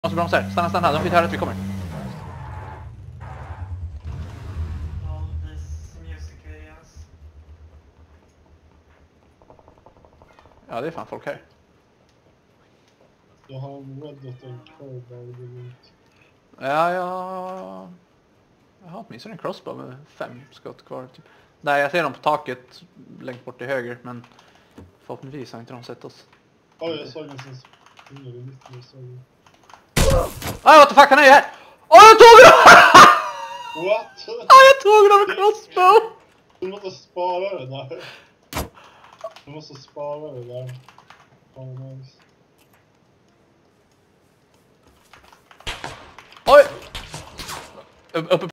Måste bromsa här. Stanna. De får inte höra att vi kommer. Ja, det är fan folk här. Jag har en red dot and curve. Ja, jag har åtminstone en crossbow med 5 skott kvar typ. Nej, jag ser dem på taket längst bort till höger, men förhoppningsvis har inte de sett oss. Ja, jag såg en sån springer i mitten. What the fuck, han är ju här! Jag tog dem! What? Jag tog dem med crossbow! Du måste spara det där. Du måste spara det där. Oh, nice. Oj! Uppe